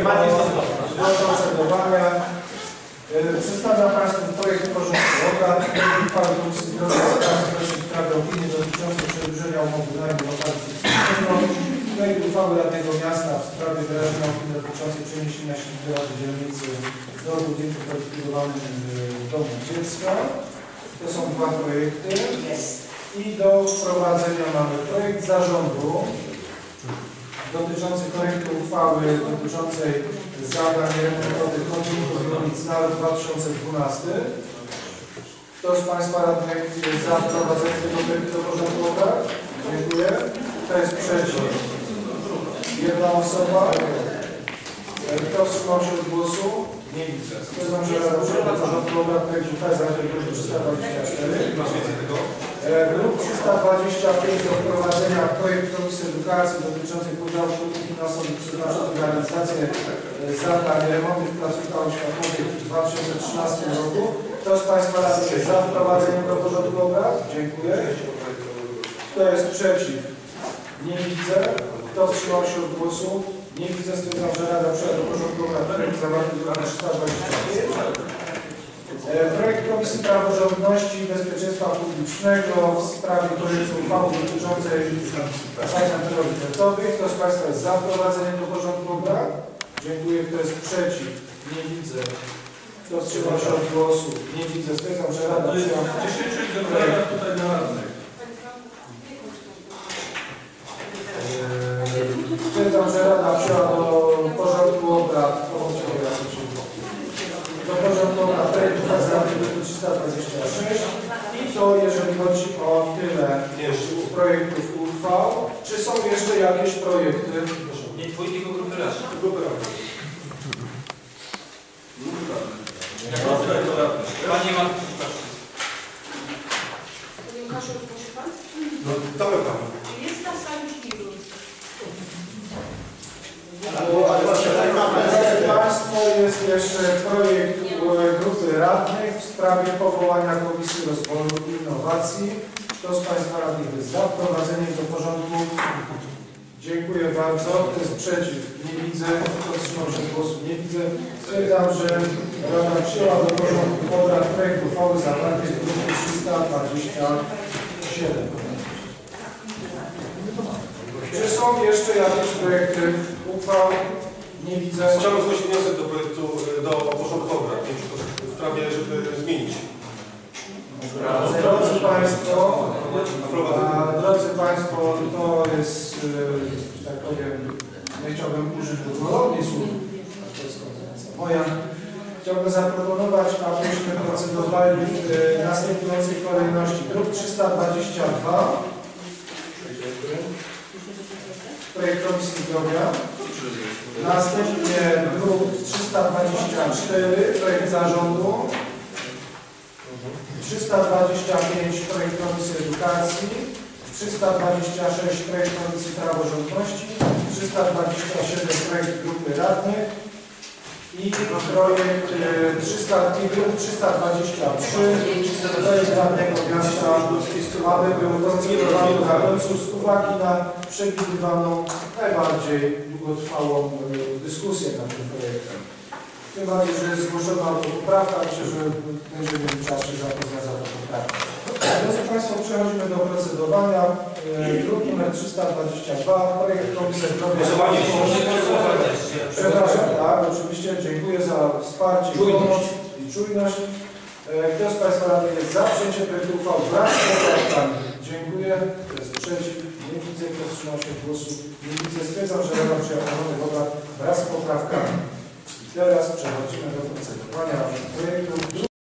Do procedowania. Przedstawiam Państwu projekt porządku obrad. Uchwały Komisji Zdrowia w sprawie opinii dotyczącej przedłużenia umowy najmu lokalu socjalnego. Projekt uchwały Radnego Miasta w sprawie wyrażenia opinii dotyczącej przeniesienia siedziby Rady Dzielnicy do budynku kwalifikowanym w domu dziecka. To są dwa projekty. I do wprowadzenia mamy projekt zarządu dotyczący korekty uchwały dotyczącej zadań remontowych chodników i ulic na rok 2012. Kto z Państwa radnych jest za wprowadzeniem tego projektu do porządku obrad? Dziękuję. Kto jest przeciw? Jedna osoba. Kto wstrzymał się od głosu? Nie widzę. Stwierdzam, że Rada przyjęła do porządku obrad projekt uchwały zawarty w druku 324. Druk 325 do wprowadzenia projekt Komisji Edukacji dotyczącej podziału środków finansowych przeznaczonych na realizację zadań remontów placówek oświatowych w 2013 roku. Kto z Państwa radnych jest za wprowadzeniem do porządku obrad? Dziękuję. Kto jest przeciw? Nie widzę. Kto wstrzymał się od głosu? Nie widzę. Stwierdzam, że Rada przyjęła do porządku obrad projekt zawarty w druku 325. Projekt Komisji Praworządności i Bezpieczeństwa Publicznego w sprawie projektu uchwały dotyczącej zadań priorytetowych. Kto z Państwa jest za wprowadzeniem do porządku obrad? Dziękuję. Kto jest przeciw? Nie widzę. Kto wstrzymał się od głosu? Nie widzę. Stwierdzam, że Rada przyjęła tutaj na radnych. Stwierdzam, że Rada przyjęła do porządku obrad. Do porządku obrad projekt uchwały 326 i to jeżeli chodzi o tyle projektów uchwał. Czy są jeszcze jakieś projekty? Nie dwójki, tylko grupy radnych. Panie Marku, Panie Łukaszu, proszę Pan? No, damy Pan. Czy jest na sali śniegu? Drodzy Państwo, jest jeszcze projekt grupy radnych w sprawie powołania Komisji Rozwoju i Innowacji. Kto z Państwa radnych jest za wprowadzeniem do porządku? Dziękuję bardzo. Kto jest przeciw? Nie widzę. Kto wstrzymał się od głosu? Nie widzę. Stwierdzam, że Rada przyjęła do porządku obrad projekt uchwały zawarty w druku 327. Czy są jeszcze jakieś projekty uchwał? Nie widzę. Chciałbym zgłosić wniosek do projektu, do porządku obrad w sprawie, żeby zmienić. Drodzy Państwo, to jest, że tak powiem, nie chciałbym użyć długorodnej słów, to jest koncepcja moja. Chciałbym zaproponować, abyśmy procedowali w następującej kolejności. Druk 322, projekt Komisji Zdrowia. Następnie druk 324, projekt zarządu. 325 projekt Komisji Edukacji, 326 projekt Komisji Praworządności, 327 projekt grupy radnych i projekt 323 projekt Radnego Miasta, aby był procedowany na końcu z uwagi na przewidywaną najbardziej długotrwałą dyskusję nad tym projektem. Tym bardziej, że jest zgłoszona autopoprawka, myślę, że będziemy mieli czas się zapoznać za tą poprawkę. Drodzy Państwo, przechodzimy do procedowania. Druk nr 322, projekt Komisji Zdrowia. Przepraszam, tak, oczywiście dziękuję za wsparcie, pomoc i czujność. Kto z Państwa radnych jest za przyjęciem projektu uchwały wraz z poprawkami? Dziękuję. Kto jest przeciw? Nie widzę. Kto wstrzymał się od głosu? Nie widzę. Stwierdzam, że Rada przyjęła porządek obrad wraz z poprawkami. Teraz przechodzimy do procedowania projektu.